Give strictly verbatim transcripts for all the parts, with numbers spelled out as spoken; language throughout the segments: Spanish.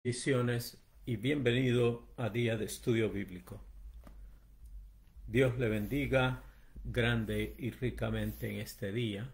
Bendiciones y bienvenido a Día de Estudio Bíblico. Dios le bendiga grande y ricamente en este día.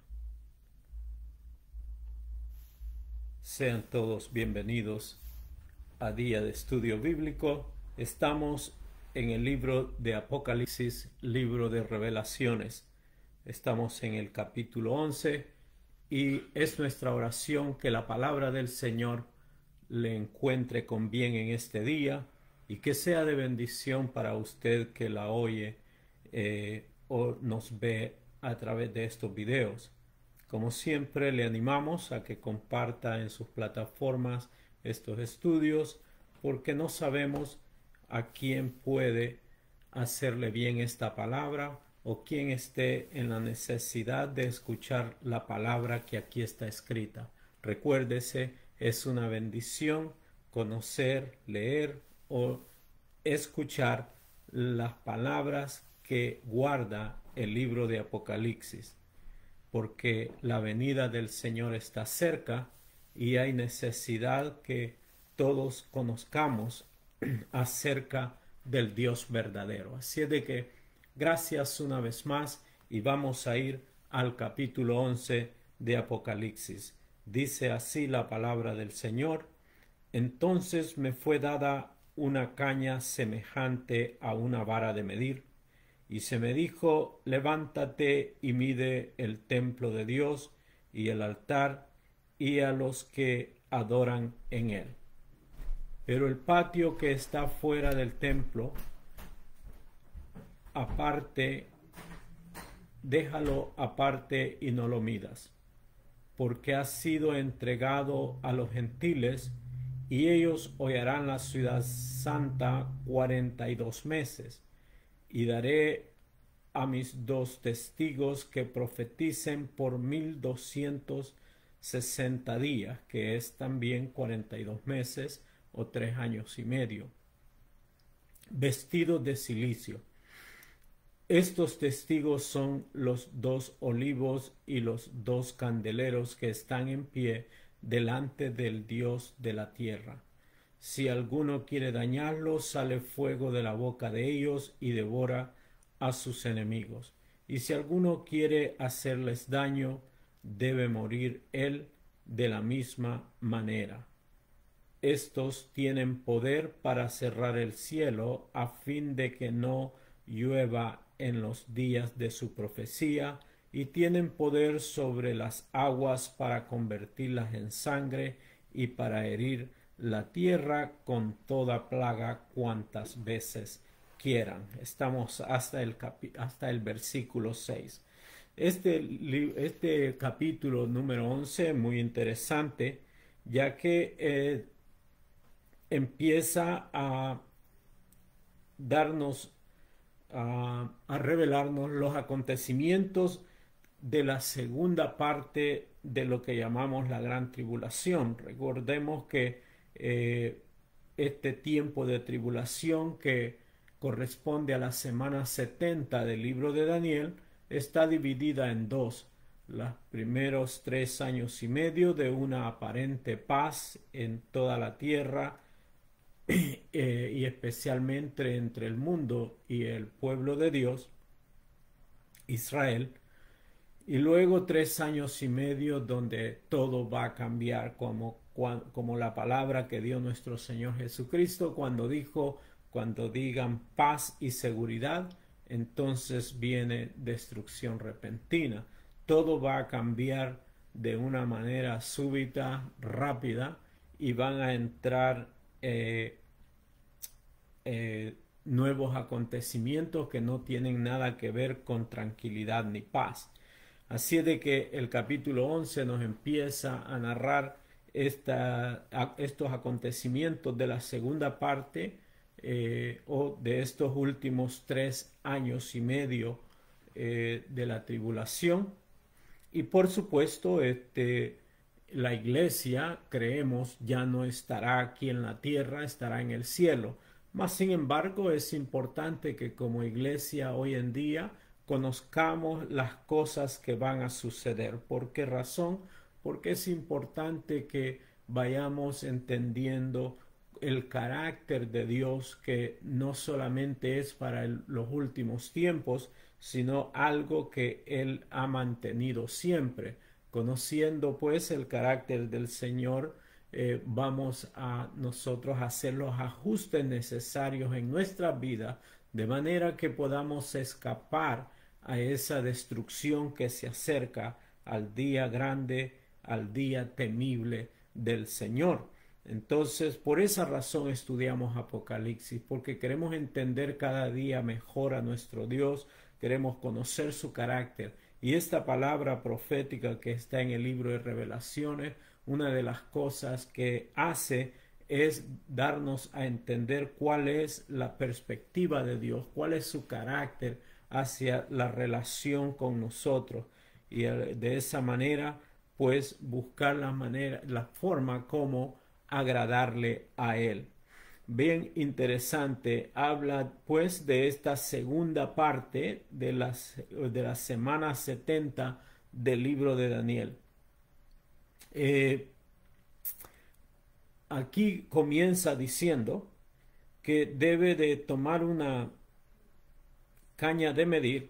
Sean todos bienvenidos a Día de Estudio Bíblico. Estamos en el libro de Apocalipsis, libro de Revelaciones. Estamos en el capítulo once y es nuestra oración que la palabra del Señor le encuentre con bien en este día y que sea de bendición para usted que la oye eh, o nos ve a través de estos videos. Como siempre, le animamos a que comparta en sus plataformas estos estudios, porque no sabemos a quién puede hacerle bien esta palabra o quién esté en la necesidad de escuchar la palabra que aquí está escrita. Recuérdese, es una bendición conocer, leer o escuchar las palabras que guarda el libro de Apocalipsis, porque la venida del Señor está cerca y hay necesidad que todos conozcamos acerca del Dios verdadero. Así es de que gracias una vez más y vamos a ir al capítulo once de Apocalipsis. Dice así la palabra del Señor: Entonces me fue dada una caña semejante a una vara de medir, y se me dijo: levántate y mide el templo de Dios y el altar y a los que adoran en él. Pero el patio que está fuera del templo, aparte, déjalo aparte y no lo midas, porque ha sido entregado a los gentiles, y ellos hollarán la ciudad santa cuarenta y dos meses. Y daré a mis dos testigos que profeticen por mil doscientos sesenta días, que es también cuarenta y dos meses o tres años y medio, vestidos de silicio. Estos testigos son los dos olivos y los dos candeleros que están en pie delante del Dios de la tierra. Si alguno quiere dañarlos, sale fuego de la boca de ellos y devora a sus enemigos. Y si alguno quiere hacerles daño, debe morir él de la misma manera. Estos tienen poder para cerrar el cielo a fin de que no llueva en los días de su profecía, y tienen poder sobre las aguas para convertirlas en sangre y para herir la tierra con toda plaga cuantas veces quieran. Estamos hasta el, hasta el versículo seis. Este, este capítulo número once, muy interesante, ya que eh, empieza a darnos, a, a revelarnos los acontecimientos de la segunda parte de lo que llamamos la gran tribulación. Recordemos que eh, este tiempo de tribulación, que corresponde a la semana setenta del libro de Daniel, está dividida en dos: los primeros tres años y medio de una aparente paz en toda la tierra, eh, y especialmente entre el mundo y el pueblo de Dios, Israel, y luego tres años y medio donde todo va a cambiar, como, como la palabra que dio nuestro Señor Jesucristo cuando dijo: cuando digan paz y seguridad, entonces viene destrucción repentina. Todo va a cambiar de una manera súbita, rápida, y van a entrar eh, eh, nuevos acontecimientos que no tienen nada que ver con tranquilidad ni paz. Así es de que el capítulo once nos empieza a narrar esta, a, estos acontecimientos de la segunda parte, eh, o de estos últimos tres años y medio eh, de la tribulación. Y por supuesto, este, la iglesia, creemos, ya no estará aquí en la tierra, estará en el cielo. Mas, sin embargo, es importante que como iglesia hoy en día conozcamos las cosas que van a suceder. ¿Por qué razón? Porque es importante que vayamos entendiendo el carácter de Dios, que no solamente es para el, los últimos tiempos, sino algo que Él ha mantenido siempre. Conociendo pues el carácter del Señor, eh, vamos a nosotros hacer los ajustes necesarios en nuestra vida, de manera que podamos escapar a esa destrucción que se acerca al día grande, al día temible del Señor. Entonces, por esa razón estudiamos Apocalipsis, porque queremos entender cada día mejor a nuestro Dios, queremos conocer su carácter. Y esta palabra profética que está en el libro de Revelaciones, una de las cosas que hace es darnos a entender cuál es la perspectiva de Dios, cuál es su carácter hacia la relación con nosotros. Y de esa manera, pues, buscar la manera, la forma como agradarle a Él. Bien interesante, habla pues de esta segunda parte de, las, de la semana setenta del libro de Daniel. Eh, aquí comienza diciendo que debe de tomar una caña de medir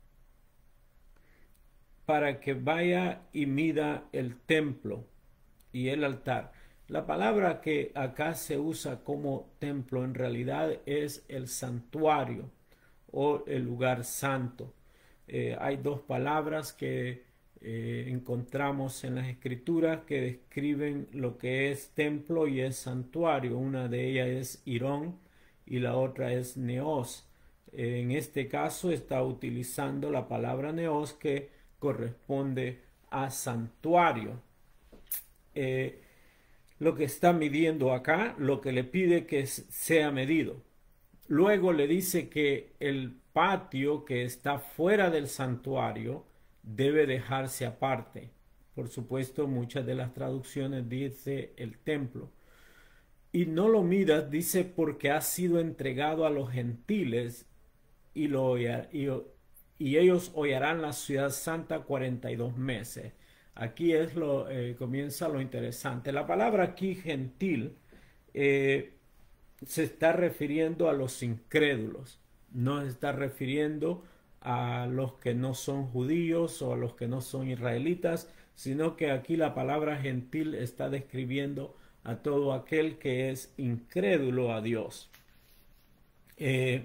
para que vaya y mida el templo y el altar. La palabra que acá se usa como templo en realidad es el santuario o el lugar santo. Eh, hay dos palabras que eh, encontramos en las escrituras que describen lo que es templo y es santuario. Una de ellas es Hirón y la otra es Neos. Eh, en este caso está utilizando la palabra Neos, que corresponde a santuario. Eh, lo que está midiendo acá, lo que le pide que sea medido. Luego le dice que el patio que está fuera del santuario debe dejarse aparte. Por supuesto, muchas de las traducciones dice el templo. Y no lo midas, dice, porque ha sido entregado a los gentiles y, lo, y, y ellos hollarán la ciudad santa cuarenta y dos meses. Aquí es lo, eh, comienza lo interesante. La palabra aquí, gentil, eh, se está refiriendo a los incrédulos. No se está refiriendo a los que no son judíos o a los que no son israelitas, sino que aquí la palabra gentil está describiendo a todo aquel que es incrédulo a Dios. Eh,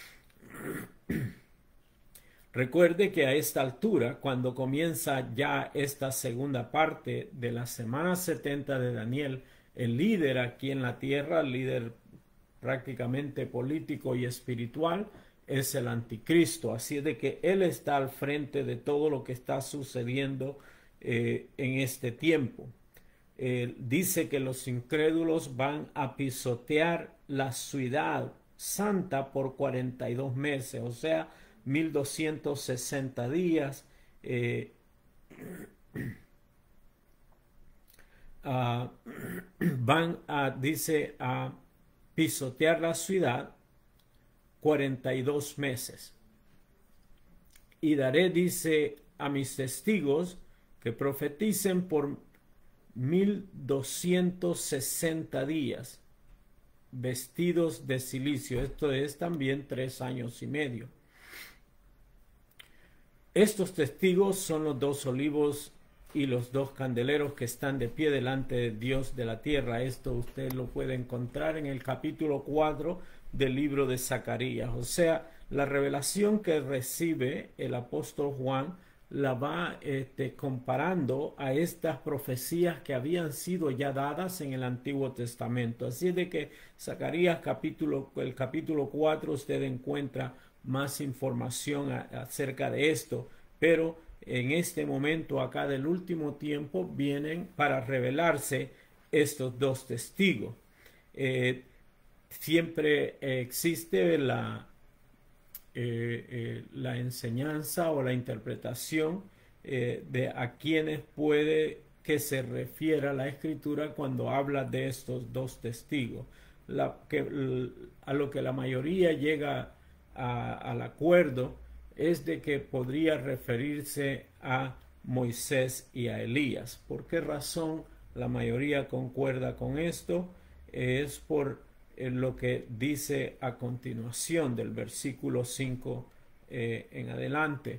Recuerde que a esta altura, cuando comienza ya esta segunda parte de la semana setenta de Daniel, el líder aquí en la tierra, el líder prácticamente político y espiritual, es el anticristo. Así de que él está al frente de todo lo que está sucediendo eh, en este tiempo. Eh, dice que los incrédulos van a pisotear la ciudad santa por cuarenta y dos meses, o sea, mil doscientos sesenta días. Eh, uh, van a, dice, a pisotear la ciudad cuarenta y dos meses. Y daré, dice, a mis testigos que profeticen por mil doscientos sesenta días, vestidos de cilicio. Esto es también tres años y medio. Estos testigos son los dos olivos y los dos candeleros que están de pie delante de Dios de la tierra. Esto usted lo puede encontrar en el capítulo cuatro del libro de Zacarías. O sea, la revelación que recibe el apóstol Juan la va este, comparando a estas profecías que habían sido ya dadas en el Antiguo Testamento. Así es de que Zacarías capítulo, el capítulo cuatro usted encuentra más información a, acerca de esto, pero en este momento acá del último tiempo vienen para revelarse estos dos testigos. Eh, siempre existe la, eh, eh, la enseñanza o la interpretación eh, de a quienes puede que se refiera la escritura cuando habla de estos dos testigos. La, que, a lo que la mayoría llega A, al acuerdo es de que podría referirse a Moisés y a Elías. ¿Por qué razón la mayoría concuerda con esto? es por eh, lo que dice a continuación del versículo cinco eh, en adelante.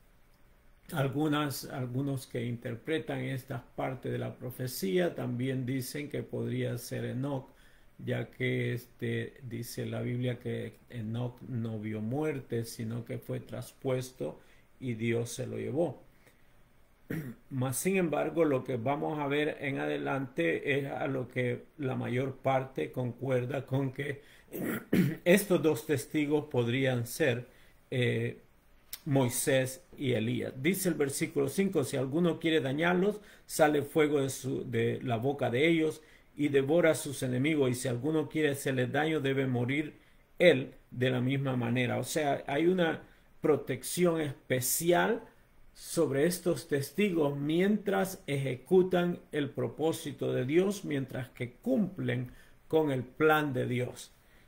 Algunas, algunos que interpretan esta parte de la profecía también dicen que podría ser Enoc, ya que este, dice la Biblia que Enoc no vio muerte, sino que fue traspuesto y Dios se lo llevó. Mas, sin embargo, lo que vamos a ver en adelante es a lo que la mayor parte concuerda con que estos dos testigos podrían ser eh, Moisés y Elías. Dice el versículo cinco, si alguno quiere dañarlos, sale fuego de, su, de la boca de ellos y devora a sus enemigos, y si alguno quiere hacerles daño, debe morir él de la misma manera. O sea, hay una protección especial sobre estos testigos mientras ejecutan el propósito de Dios, mientras que cumplen con el plan de Dios.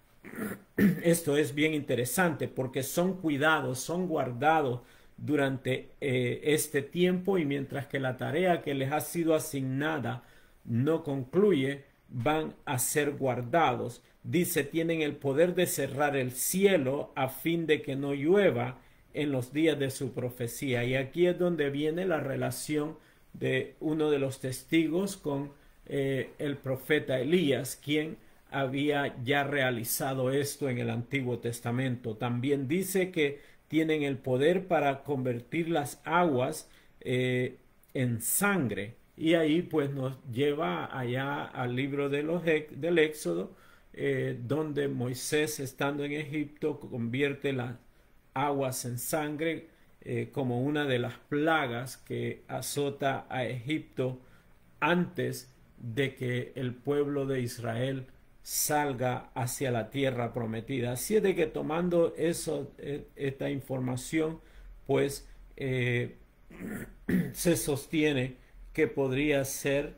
Esto es bien interesante porque son cuidados, son guardados durante eh, este tiempo, y mientras que la tarea que les ha sido asignada no concluye, van a ser guardados. Dice, tienen el poder de cerrar el cielo a fin de que no llueva en los días de su profecía. Y aquí es donde viene la relación de uno de los testigos con eh, el profeta Elías, quien había ya realizado esto en el Antiguo Testamento. También dice que tienen el poder para convertir las aguas eh, en sangre. Y ahí pues nos lleva allá al libro de los, del Éxodo, eh, donde Moisés, estando en Egipto, convierte las aguas en sangre eh, como una de las plagas que azota a Egipto antes de que el pueblo de Israel salga hacia la tierra prometida. Así es de que, tomando eso, esta información, pues eh, se sostiene que podría ser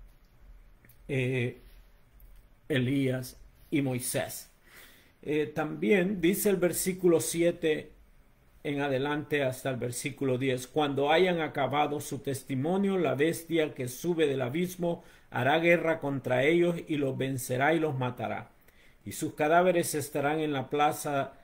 eh, Elías y Moisés. Eh, también dice el versículo siete en adelante hasta el versículo diez, cuando hayan acabado su testimonio, la bestia que sube del abismo hará guerra contra ellos y los vencerá y los matará. Y sus cadáveres estarán en la plaza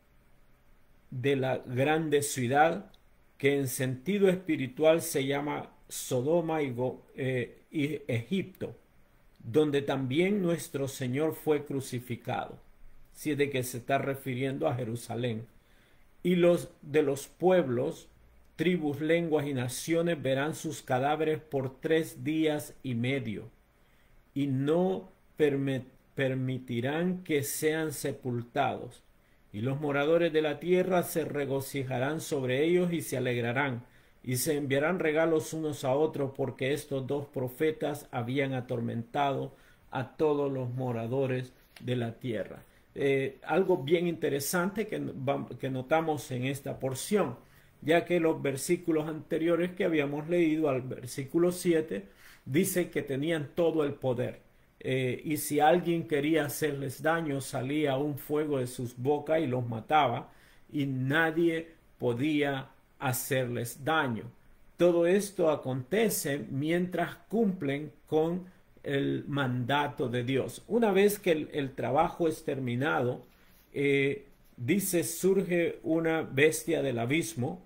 de la grande ciudad, que en sentido espiritual se llama Sodoma y, Go, eh, y Egipto, donde también nuestro Señor fue crucificado. Si es de que se está refiriendo a Jerusalén. Y los de los pueblos, tribus, lenguas y naciones verán sus cadáveres por tres días y medio, y no permit permitirán que sean sepultados. Y los moradores de la tierra se regocijarán sobre ellos y se alegrarán, y se enviarán regalos unos a otros, porque estos dos profetas habían atormentado a todos los moradores de la tierra. Eh, algo bien interesante que, que notamos en esta porción, ya que los versículos anteriores que habíamos leído, al versículo siete, dice que tenían todo el poder, eh, y si alguien quería hacerles daño, salía un fuego de sus bocas y los mataba, y nadie podía hacerles daño. Todo esto acontece mientras cumplen con el mandato de Dios. Una vez que el, el trabajo es terminado, eh, dice, surge una bestia del abismo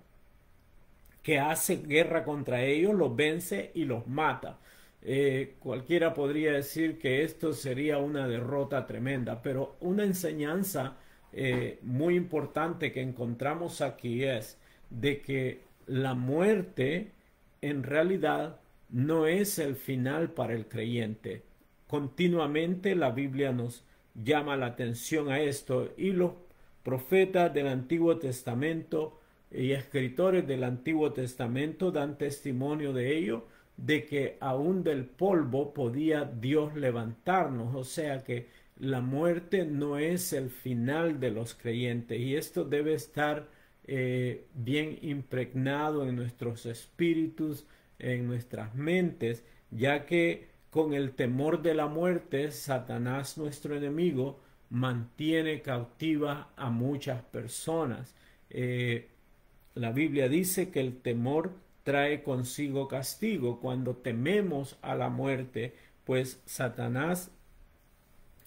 que hace guerra contra ellos, los vence y los mata. Eh, cualquiera podría decir que esto sería una derrota tremenda, pero una enseñanza eh, muy importante que encontramos aquí es de que la muerte en realidad no es el final para el creyente. Continuamente la Biblia nos llama la atención a esto, y los profetas del Antiguo Testamento y escritores del Antiguo Testamento dan testimonio de ello, de que aún del polvo podía Dios levantarnos. O sea que la muerte no es el final de los creyentes, y esto debe estar eh, bien impregnado en nuestros espíritus, en nuestras mentes, ya que con el temor de la muerte, Satanás, nuestro enemigo, mantiene cautiva a muchas personas. Eh, la Biblia dice que el temor trae consigo castigo. Cuando tememos a la muerte, pues Satanás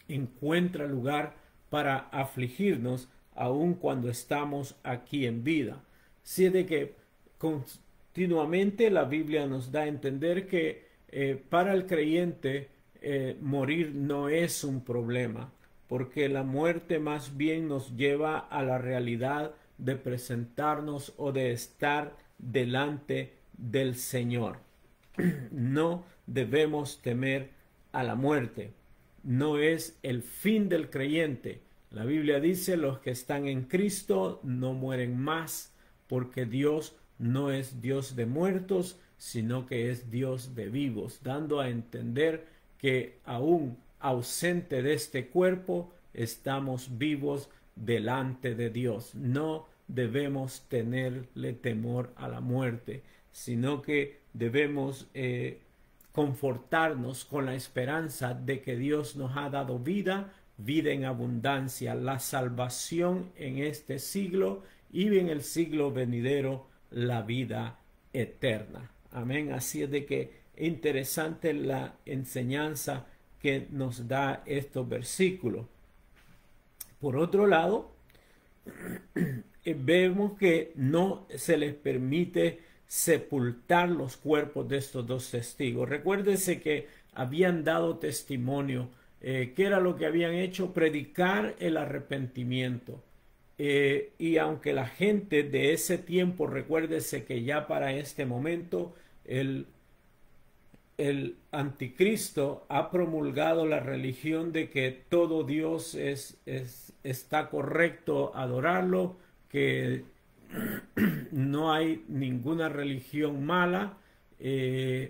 encuentra lugar para afligirnos aun cuando estamos aquí en vida. Así de que continuamente la Biblia nos da a entender que eh, para el creyente eh, morir no es un problema, porque la muerte más bien nos lleva a la realidad de presentarnos o de estar delante del Señor. No debemos temer a la muerte. No es el fin del creyente. La Biblia dice: los que están en Cristo no mueren más, porque Dios no es Dios de muertos, sino que es Dios de vivos, dando a entender que aún ausente de este cuerpo, estamos vivos delante de Dios. No debemos tenerle temor a la muerte, sino que debemos eh, confortarnos con la esperanza de que Dios nos ha dado vida, vida en abundancia, la salvación en este siglo y en el siglo venidero la vida eterna. Amén. Así es de que interesante la enseñanza que nos da estos versículos. Por otro lado, vemos que no se les permite sepultar los cuerpos de estos dos testigos. Recuérdense que habían dado testimonio. Eh, ¿Qué era lo que habían hecho? Predicar el arrepentimiento. Eh, y aunque la gente de ese tiempo, recuérdese que ya para este momento el, el anticristo ha promulgado la religión de que todo Dios es, es, está correcto adorarlo, que no hay ninguna religión mala, eh,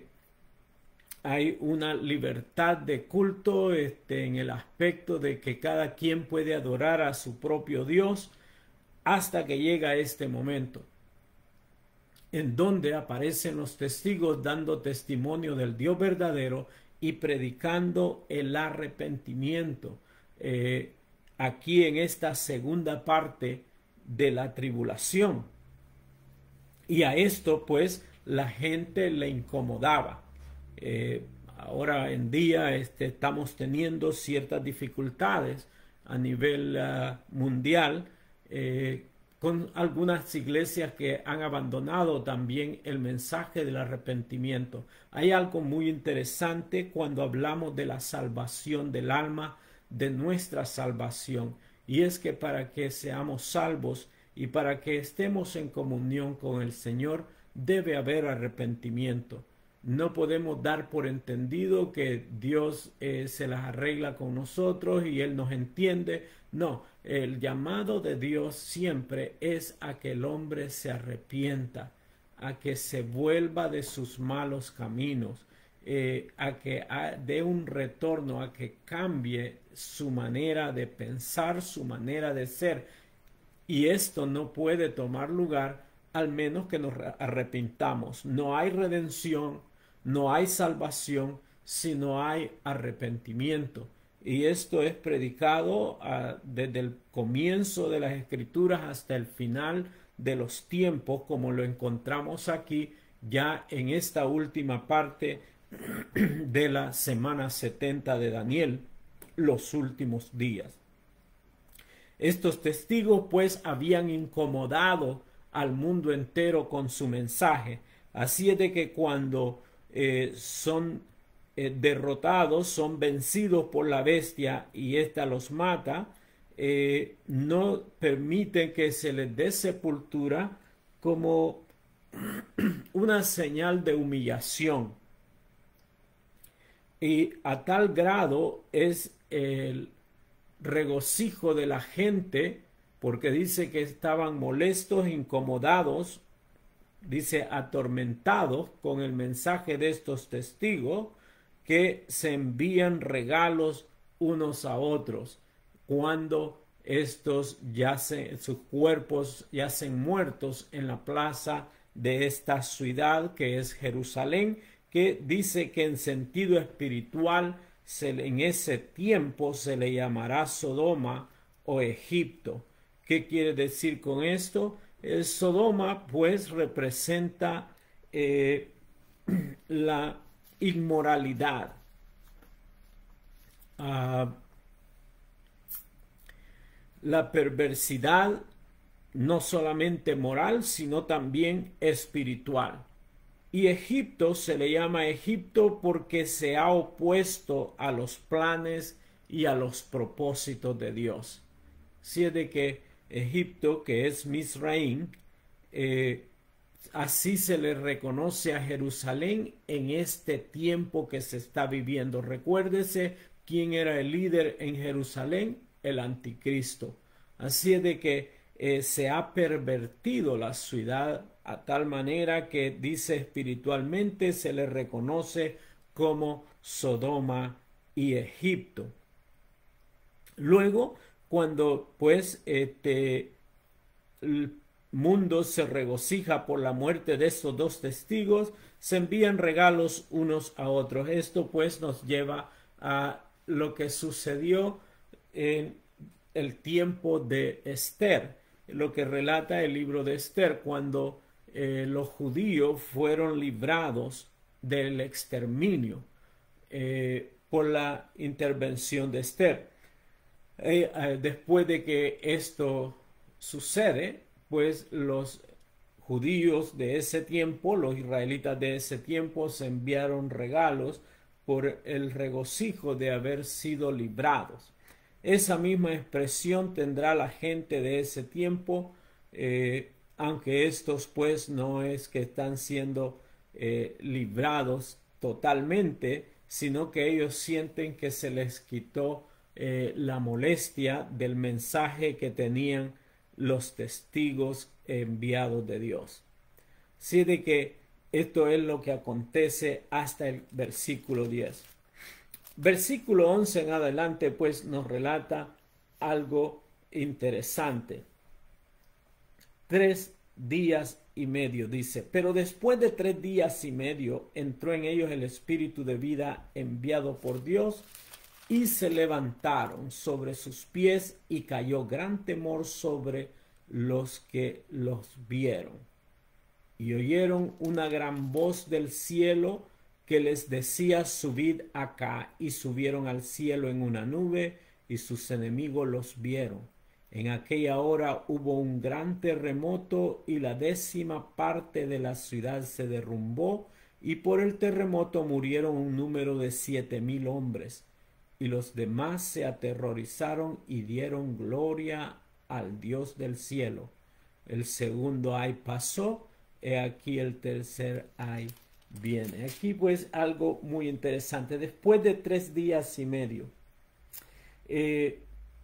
hay una libertad de culto este, en el aspecto de que cada quien puede adorar a su propio Dios, hasta que llega este momento en donde aparecen los testigos dando testimonio del Dios verdadero y predicando el arrepentimiento eh, aquí en esta segunda parte de la tribulación. Y a esto pues la gente le incomodaba. Eh, ahora en día este, estamos teniendo ciertas dificultades a nivel uh, mundial eh, con algunas iglesias que han abandonado también el mensaje del arrepentimiento. Hay algo muy interesante cuando hablamos de la salvación del alma, de nuestra salvación, y es que para que seamos salvos y para que estemos en comunión con el Señor debe haber arrepentimiento. No podemos dar por entendido que Dios eh, se las arregla con nosotros y Él nos entiende. No, el llamado de Dios siempre es a que el hombre se arrepienta, a que se vuelva de sus malos caminos, eh, a que dé un retorno, a que cambie su manera de pensar, su manera de ser. Y esto no puede tomar lugar al menos que nos arrepintamos. No hay redención, no hay salvación si no hay arrepentimiento. Y esto es predicado uh, desde el comienzo de las Escrituras hasta el final de los tiempos, como lo encontramos aquí ya en esta última parte de la semana setenta de Daniel, los últimos días. Estos testigos pues habían incomodado al mundo entero con su mensaje. Así es de que cuando eh, son eh, derrotados, son vencidos por la bestia y ésta los mata, eh, no permiten que se les dé sepultura como una señal de humillación. Y a tal grado es el regocijo de la gente, porque dice que estaban molestos, incomodados, dice atormentados con el mensaje de estos testigos, que se envían regalos unos a otros cuando estos yacen, sus cuerpos yacen muertos en la plaza de esta ciudad que es Jerusalén, que dice que en sentido espiritual se, en ese tiempo se le llamará Sodoma o Egipto. ¿Qué quiere decir con esto? El Sodoma pues representa eh, la inmoralidad. Uh, la perversidad no solamente moral, sino también espiritual. Y Egipto se le llama Egipto porque se ha opuesto a los planes y a los propósitos de Dios. Así es de que Egipto, que es Misraim, eh, así se le reconoce a Jerusalén en este tiempo que se está viviendo. Recuérdese quién era el líder en Jerusalén, el anticristo. Así es de que eh, se ha pervertido la ciudad a tal manera que dice espiritualmente se le reconoce como Sodoma y Egipto. Luego, cuando pues este el mundo se regocija por la muerte de estos dos testigos, se envían regalos unos a otros. Esto pues nos lleva a lo que sucedió en el tiempo de Esther, lo que relata el libro de Esther, cuando eh, los judíos fueron librados del exterminio eh, por la intervención de Esther. Eh, eh, después de que esto sucede, pues los judíos de ese tiempo, los israelitas de ese tiempo, se enviaron regalos por el regocijo de haber sido librados. Esa misma expresión tendrá la gente de ese tiempo, eh, aunque estos pues no es que están siendo eh, librados totalmente, sino que ellos sienten que se les quitó eh, la molestia del mensaje que tenían los testigos enviados de Dios. Así de que esto es lo que acontece hasta el versículo diez. Versículo once en adelante pues nos relata algo interesante. Tres días y medio dice, pero después de tres días y medio entró en ellos el espíritu de vida enviado por Dios y se levantaron sobre sus pies y cayó gran temor sobre los que los vieron. Y oyeron una gran voz del cielo que les decía, subid acá, y subieron al cielo en una nube, y sus enemigos los vieron. En aquella hora hubo un gran terremoto, y la décima parte de la ciudad se derrumbó, y por el terremoto murieron un número de siete mil hombres. Y los demás se aterrorizaron y dieron gloria al Dios del cielo. El segundo ay pasó, he aquí el tercer ay viene. Aquí pues algo muy interesante. Después de tres días y medio eh,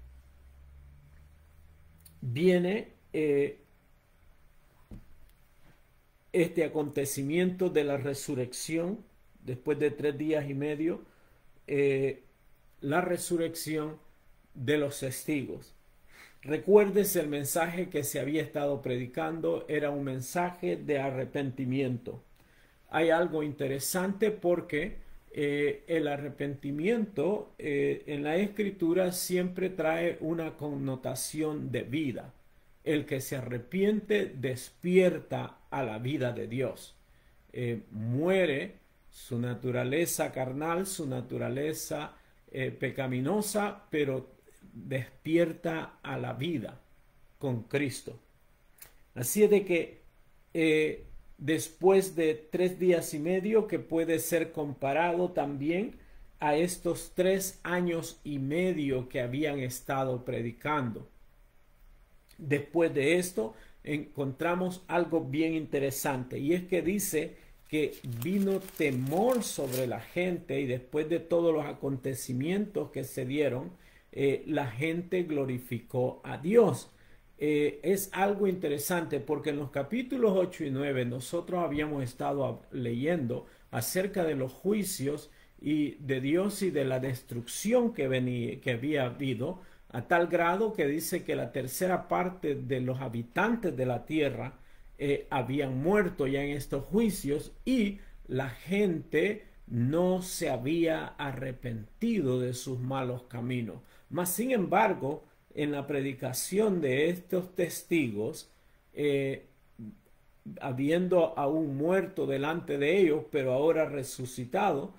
viene eh, este acontecimiento de la resurrección. Después de tres días y medio eh, la resurrección de los testigos. Recuerdes, el mensaje que se había estado predicando era un mensaje de arrepentimiento. Hay algo interesante porque eh, el arrepentimiento eh, en la escritura siempre trae una connotación de vida. El que se arrepiente despierta a la vida de Dios. Eh, muere su naturaleza carnal, su naturaleza eh, pecaminosa, pero despierta a la vida con Cristo. Así es de que eh, después de tres días y medio, que puede ser comparado también a estos tres años y medio que habían estado predicando. Después de esto encontramos algo bien interesante, y es que dice que vino temor sobre la gente, y después de todos los acontecimientos que se dieron, eh, la gente glorificó a Dios. Eh, es algo interesante porque en los capítulos ocho y nueve nosotros habíamos estado leyendo acerca de los juicios y de Dios y de la destrucción que, venía, que había habido, a tal grado que dice que la tercera parte de los habitantes de la tierra eh, habían muerto ya en estos juicios, y la gente no se había arrepentido de sus malos caminos. Mas, sin embargo, en la predicación de estos testigos, eh, habiendo aún muerto delante de ellos, pero ahora resucitado,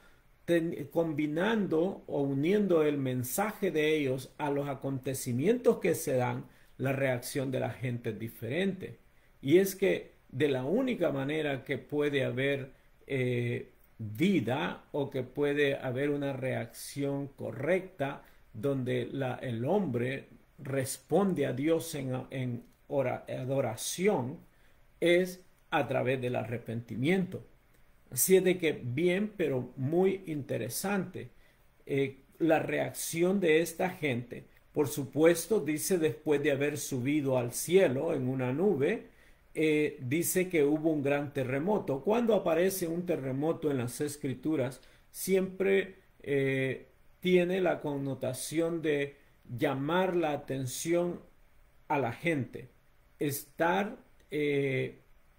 ten, combinando o uniendo el mensaje de ellos a los acontecimientos que se dan, la reacción de la gente es diferente. Y es que de la única manera que puede haber eh, vida o que puede haber una reacción correcta donde la, el hombre responde a Dios en, en ora, adoración es a través del arrepentimiento. Así es de que bien, pero muy interesante eh, la reacción de esta gente. Por supuesto, dice después de haber subido al cielo en una nube, eh, dice que hubo un gran terremoto. Cuando aparece un terremoto en las escrituras, siempre eh, tiene la connotación de llamar la atención a la gente, estar eh,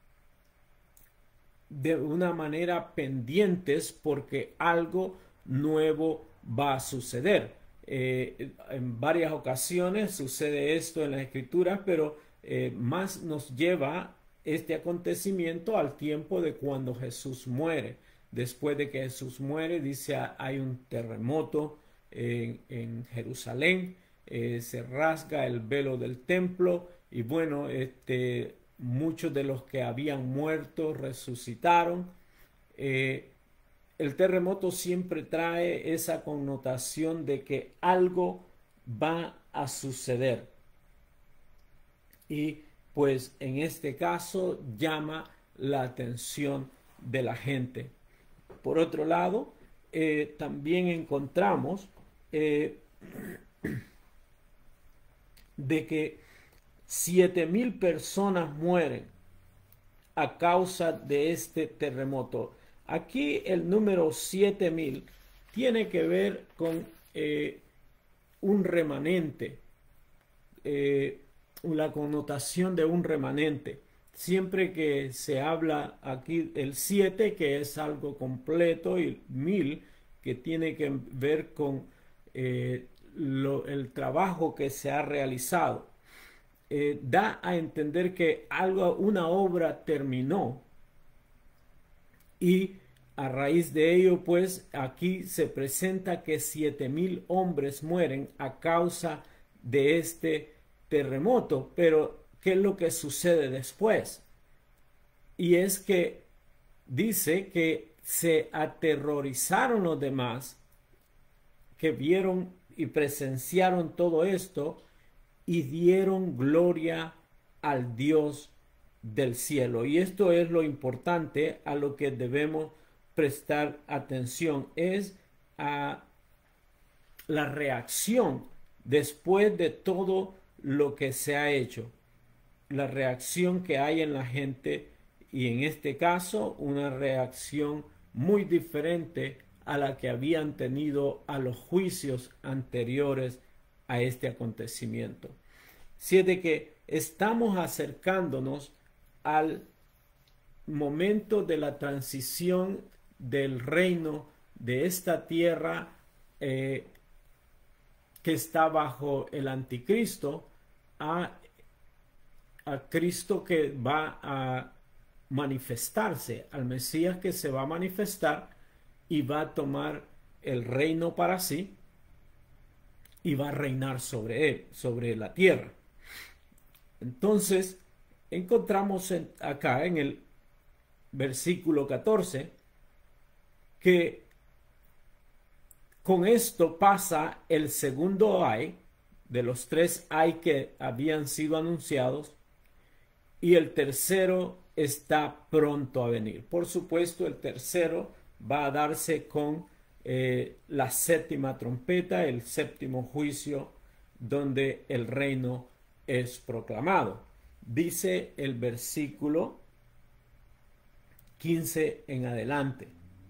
de una manera pendientes porque algo nuevo va a suceder. Eh, en varias ocasiones sucede esto en las escrituras, pero eh, más nos lleva este acontecimiento al tiempo de cuando Jesús muere. Después de que Jesús muere, dice, hay un terremoto en, en Jerusalén, eh, se rasga el velo del templo y bueno, este, muchos de los que habían muerto resucitaron. Eh, el terremoto siempre trae esa connotación de que algo va a suceder. Y pues en este caso llama la atención de la gente. Por otro lado, eh, también encontramos eh, de que siete mil personas mueren a causa de este terremoto. Aquí el número siete mil tiene que ver con eh, un remanente, eh, la connotación de un remanente. Siempre que se habla aquí el siete, que es algo completo, y mil, que tiene que ver con eh, lo, el trabajo que se ha realizado. Eh, da a entender que algo, una obra terminó y a raíz de ello pues aquí se presenta que siete mil hombres mueren a causa de este terremoto. Pero ¿qué es lo que sucede después? Y es que dice que se aterrorizaron los demás que vieron y presenciaron todo esto y dieron gloria al Dios del cielo. Y esto es lo importante a lo que debemos prestar atención, es a la reacción después de todo lo que se ha hecho, la reacción que hay en la gente, y en este caso una reacción muy diferente a la que habían tenido a los juicios anteriores a este acontecimiento. Si es de que estamos acercándonos al momento de la transición del reino de esta tierra eh, que está bajo el anticristo a, a Cristo que va a manifestarse, al Mesías que se va a manifestar y va a tomar el reino para sí y va a reinar sobre él, sobre la tierra. Entonces, encontramos en, acá en el versículo catorce que con esto pasa el segundo ay de los tres ay que habían sido anunciados, y el tercero está pronto a venir. Por supuesto, el tercero va a darse con eh, la séptima trompeta, el séptimo juicio, donde el reino es proclamado. Dice el versículo quince en adelante: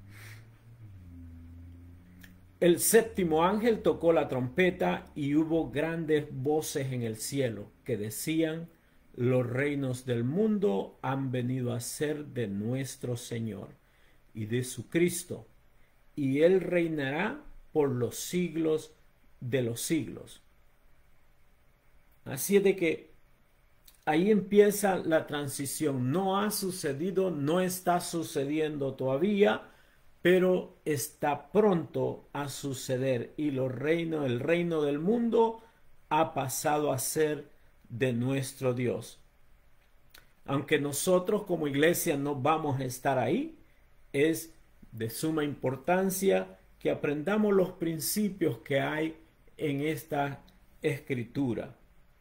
el séptimo ángel tocó la trompeta y hubo grandes voces en el cielo que decían: los reinos del mundo han venido a ser de nuestro Señor y de su Cristo, y él reinará por los siglos de los siglos. Así es de que ahí empieza la transición. No ha sucedido, no está sucediendo todavía, pero está pronto a suceder y los reinos, el reino del mundo ha pasado a ser de nuestro Dios. Aunque nosotros como iglesia no vamos a estar ahí, es de suma importancia que aprendamos los principios que hay en esta escritura.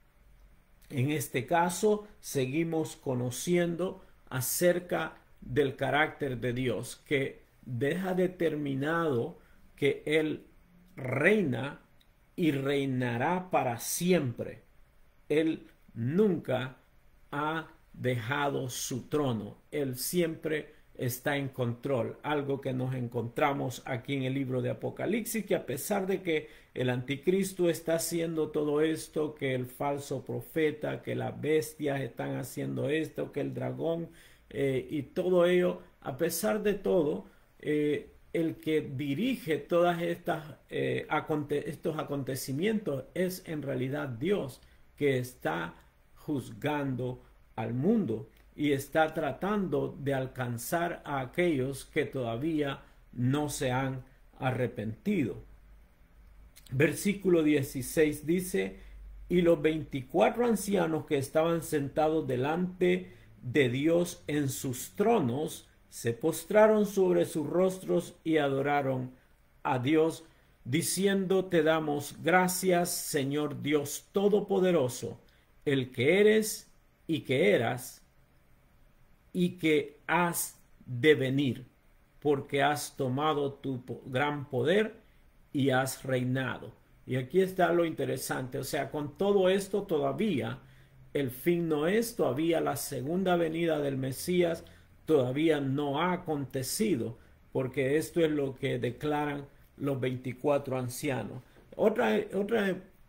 En este caso, seguimos conociendo acerca del carácter de Dios, que deja determinado que Él reina y reinará para siempre. Él nunca ha dejado su trono. Él siempre está en control, algo que nos encontramos aquí en el libro de Apocalipsis, que a pesar de que el anticristo está haciendo todo esto, que el falso profeta, que las bestias están haciendo esto, que el dragón eh, y todo ello, a pesar de todo, eh, el que dirige todas estas eh, aconte estos acontecimientos es en realidad Dios, que está juzgando al mundo y está tratando de alcanzar a aquellos que todavía no se han arrepentido. Versículo dieciséis dice: y los veinticuatro ancianos que estaban sentados delante de Dios en sus tronos se postraron sobre sus rostros y adoraron a Dios, diciendo: te damos gracias, Señor Dios Todopoderoso, el que eres y que eras y que has de venir, porque has tomado tu gran poder y has reinado. Y aquí está lo interesante, o sea, con todo esto todavía el fin no es, todavía la segunda venida del Mesías todavía no ha acontecido, porque esto es lo que declaran los veinticuatro ancianos. Otra, otra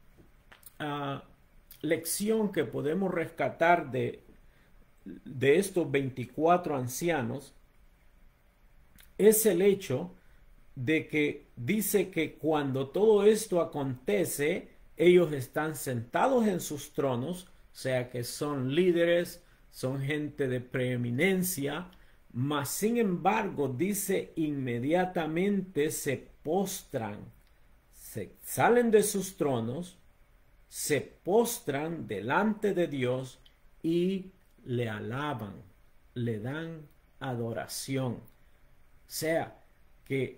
uh, lección que podemos rescatar de de estos veinticuatro ancianos es el hecho de que dice que cuando todo esto acontece, ellos están sentados en sus tronos, o sea que son líderes, son gente de preeminencia, mas sin embargo dice inmediatamente se postran, se salen de sus tronos, se postran delante de Dios y le alaban, le dan adoración. O sea, que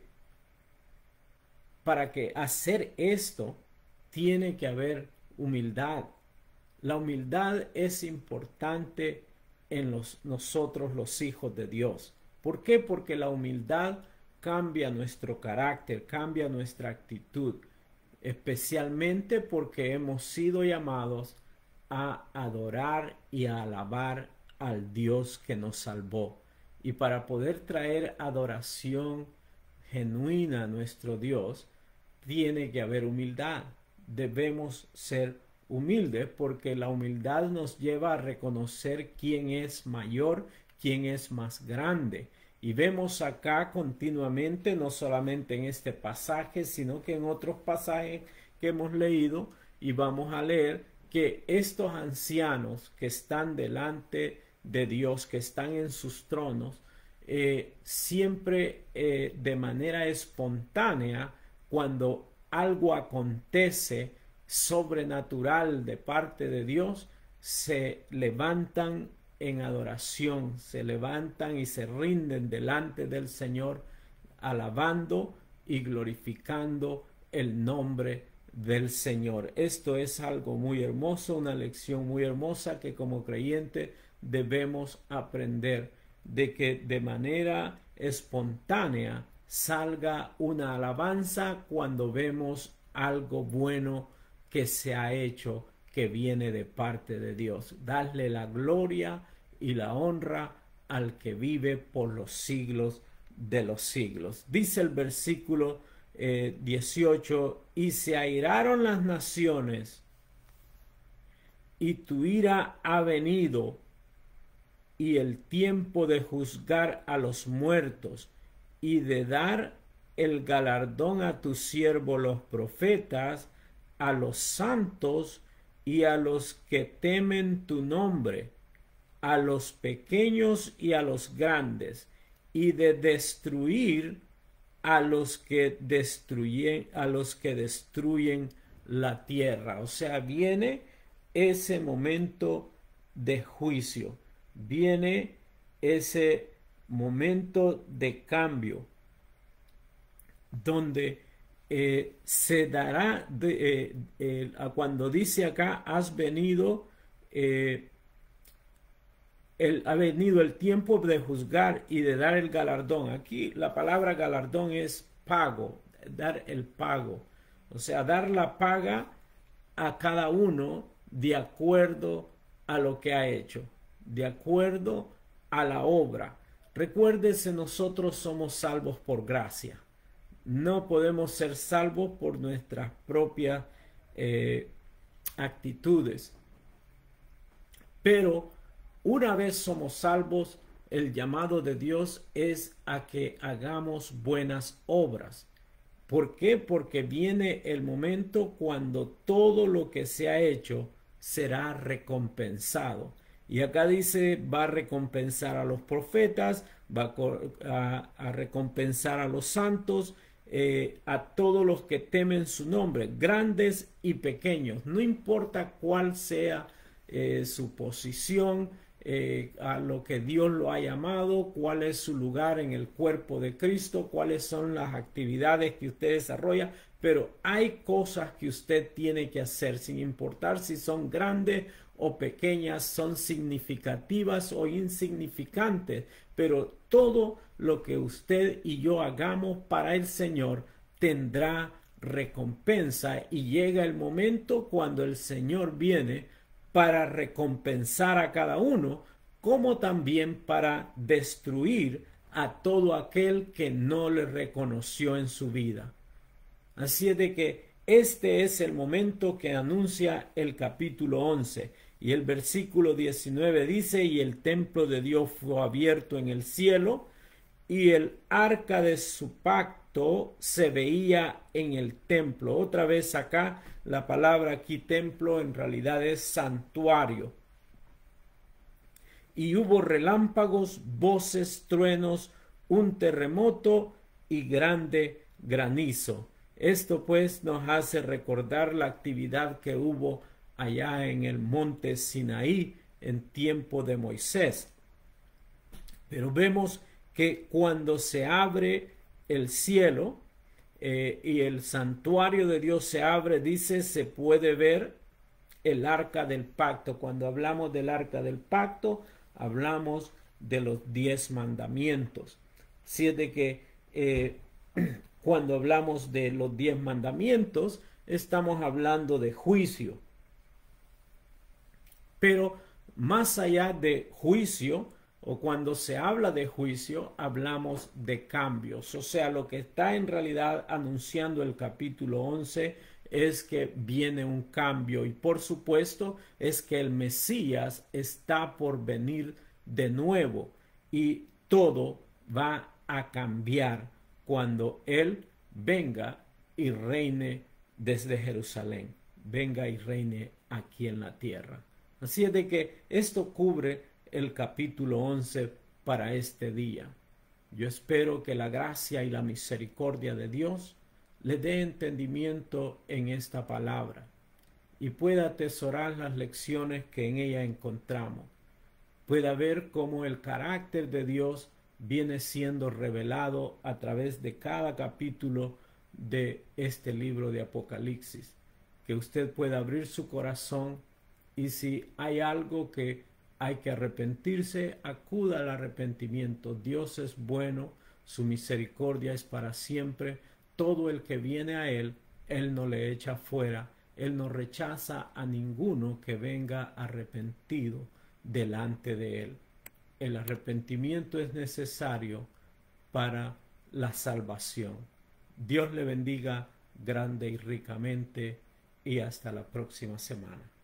para que hacer esto tiene que haber humildad. La humildad es importante en los, nosotros los hijos de Dios. ¿Por qué? Porque la humildad cambia nuestro carácter, cambia nuestra actitud, especialmente porque hemos sido llamados a adorar y a alabar al Dios que nos salvó. Y para poder traer adoración genuina a nuestro Dios, tiene que haber humildad. Debemos ser humildes porque la humildad nos lleva a reconocer quién es mayor, quién es más grande. Y vemos acá continuamente, no solamente en este pasaje, sino que en otros pasajes que hemos leído y vamos a leer, que estos ancianos que están delante de Dios, que están en sus tronos, eh, siempre eh, de manera espontánea, cuando algo acontece sobrenatural de parte de Dios, se levantan en adoración, se levantan y se rinden delante del Señor, alabando y glorificando el nombre del Señor. Esto es algo muy hermoso, una lección muy hermosa que como creyente debemos aprender, de que de manera espontánea salga una alabanza cuando vemos algo bueno que se ha hecho, que viene de parte de Dios. Darle la gloria y la honra al que vive por los siglos de los siglos. Dice el versículo Eh, dieciocho, y se airaron las naciones, y tu ira ha venido, y el tiempo de juzgar a los muertos, y de dar el galardón a tus siervos los profetas, a los santos y a los que temen tu nombre, a los pequeños y a los grandes, y de destruir a los que destruyen, a los que destruyen la tierra. O sea, viene ese momento de juicio, viene ese momento de cambio, donde eh, se dará, de, eh, eh, cuando dice acá, has venido, eh, el, ha venido el tiempo de juzgar y de dar el galardón. Aquí la palabra galardón es pago, dar el pago. O sea, dar la paga a cada uno de acuerdo a lo que ha hecho, de acuerdo a la obra. Recuérdese, nosotros somos salvos por gracia. No podemos ser salvos por nuestras propias eh, actitudes. Pero una vez somos salvos, el llamado de Dios es a que hagamos buenas obras. ¿Por qué? Porque viene el momento cuando todo lo que se ha hecho será recompensado. Y acá dice, va a recompensar a los profetas, va a, a, a recompensar a los santos, eh, a todos los que temen su nombre, grandes y pequeños. No importa cuál sea eh, su posición, eh, a lo que Dios lo ha llamado, cuál es su lugar en el cuerpo de Cristo, cuáles son las actividades que usted desarrolla, pero hay cosas que usted tiene que hacer, sin importar si son grandes o pequeñas, son significativas o insignificantes, pero todo lo que usted y yo hagamos para el Señor tendrá recompensa, y llega el momento cuando el Señor viene para recompensar a cada uno, como también para destruir a todo aquel que no le reconoció en su vida. Así es de que este es el momento que anuncia el capítulo once. Y el versículo diecinueve dice, y el templo de Dios fue abierto en el cielo, y el arca de su pacto se veía en el templo. Otra vez acá, la palabra aquí templo en realidad es santuario. Y hubo relámpagos, voces, truenos, un terremoto y grande granizo. Esto pues nos hace recordar la actividad que hubo allá en el monte Sinaí en tiempo de Moisés. Pero vemos que cuando se abre el cielo eh, y el santuario de Dios se abre, dice, se puede ver el arca del pacto. Cuando hablamos del arca del pacto, hablamos de los diez mandamientos. Así es de que eh, cuando hablamos de los diez mandamientos, estamos hablando de juicio. Pero más allá de juicio, o cuando se habla de juicio, hablamos de cambios. O sea, lo que está en realidad anunciando el capítulo once es que viene un cambio, y por supuesto es que el Mesías está por venir de nuevo, y todo va a cambiar cuando Él venga y reine desde Jerusalén, venga y reine aquí en la tierra. Así es de que esto cubre el capítulo once para este día. Yo espero que la gracia y la misericordia de Dios le dé entendimiento en esta palabra y pueda atesorar las lecciones que en ella encontramos. Pueda ver cómo el carácter de Dios viene siendo revelado a través de cada capítulo de este libro de Apocalipsis. Que usted pueda abrir su corazón, y si hay algo que hay que arrepentirse, acuda al arrepentimiento. Dios es bueno, su misericordia es para siempre. Todo el que viene a Él, Él no le echa fuera. Él no rechaza a ninguno que venga arrepentido delante de Él. El arrepentimiento es necesario para la salvación. Dios le bendiga grande y ricamente, y hasta la próxima semana.